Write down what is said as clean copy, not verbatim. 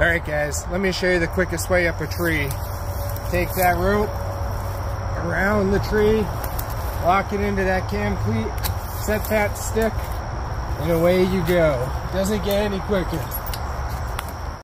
Alright guys, let me show you the quickest way up a tree. Take that rope around the tree, lock it into that cam cleat, set that stick, and away you go. Doesn't get any quicker.